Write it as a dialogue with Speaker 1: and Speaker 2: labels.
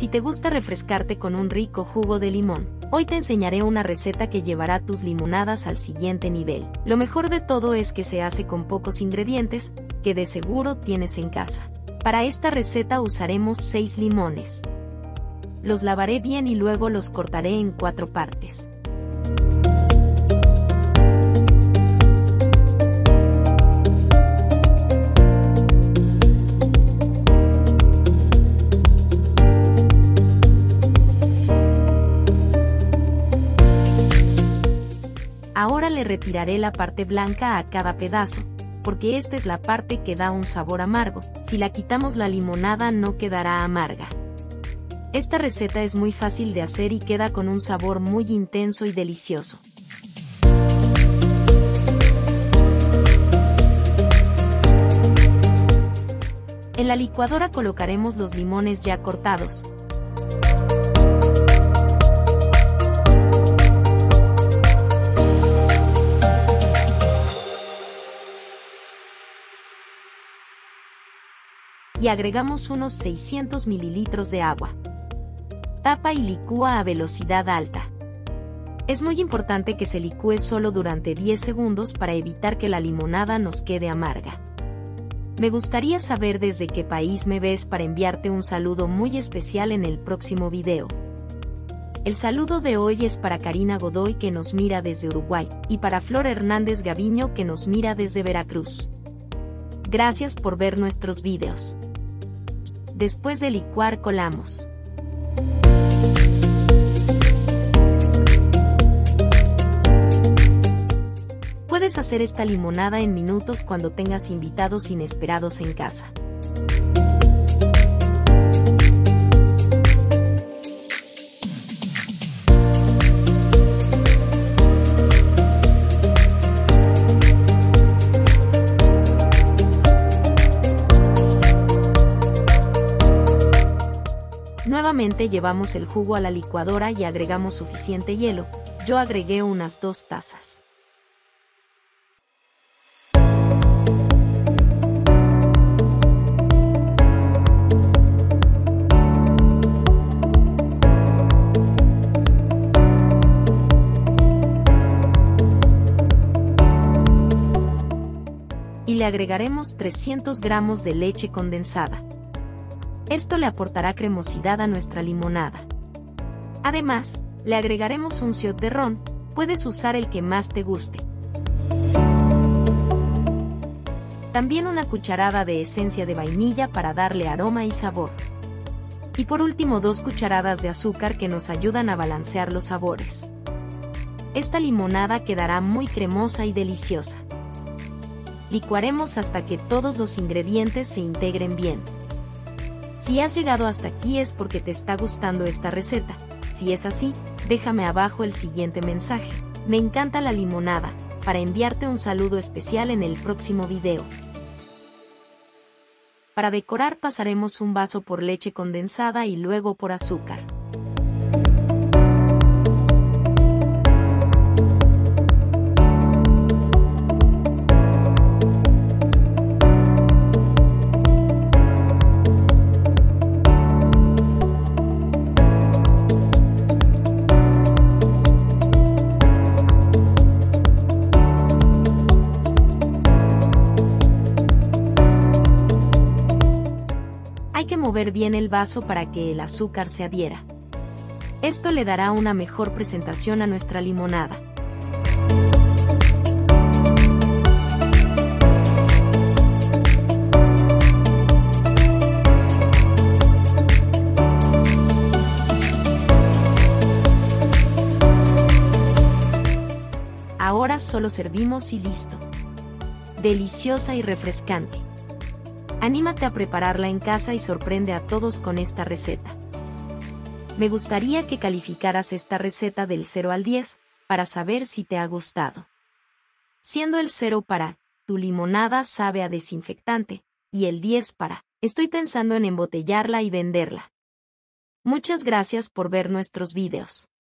Speaker 1: Si te gusta refrescarte con un rico jugo de limón, hoy te enseñaré una receta que llevará tus limonadas al siguiente nivel. Lo mejor de todo es que se hace con pocos ingredientes, que de seguro tienes en casa. Para esta receta usaremos 6 limones. Los lavaré bien y luego los cortaré en 4 partes. Ahora le retiraré la parte blanca a cada pedazo, porque esta es la parte que da un sabor amargo. Si la quitamos, la limonada no quedará amarga. Esta receta es muy fácil de hacer y queda con un sabor muy intenso y delicioso. En la licuadora colocaremos los limones ya cortados. Y agregamos unos 600 mililitros de agua. Tapa y licúa a velocidad alta. Es muy importante que se licúe solo durante 10 segundos para evitar que la limonada nos quede amarga. Me gustaría saber desde qué país me ves para enviarte un saludo muy especial en el próximo video. El saludo de hoy es para Karina Godoy, que nos mira desde Uruguay, y para Flor Hernández Gaviño, que nos mira desde Veracruz. Gracias por ver nuestros videos. Después de licuar, colamos. Puedes hacer esta limonada en minutos cuando tengas invitados inesperados en casa. Nuevamente llevamos el jugo a la licuadora y agregamos suficiente hielo. Yo agregué unas 2 tazas. Y le agregaremos 300 gramos de leche condensada. Esto le aportará cremosidad a nuestra limonada. Además, le agregaremos un shot de ron, puedes usar el que más te guste. También una cucharada de esencia de vainilla para darle aroma y sabor. Y por último 2 cucharadas de azúcar que nos ayudan a balancear los sabores. Esta limonada quedará muy cremosa y deliciosa. Licuaremos hasta que todos los ingredientes se integren bien. Si has llegado hasta aquí es porque te está gustando esta receta. Si es así, déjame abajo el siguiente mensaje: me encanta la limonada, para enviarte un saludo especial en el próximo video. Para decorar pasaremos un vaso por leche condensada y luego por azúcar. Hay que mover bien el vaso para que el azúcar se adhiera. Esto le dará una mejor presentación a nuestra limonada. Ahora solo servimos y listo. Deliciosa y refrescante. Anímate a prepararla en casa y sorprende a todos con esta receta. Me gustaría que calificaras esta receta del 0 al 10, para saber si te ha gustado. Siendo el 0 para, tu limonada sabe a desinfectante, y el 10 para, estoy pensando en embotellarla y venderla. Muchas gracias por ver nuestros videos.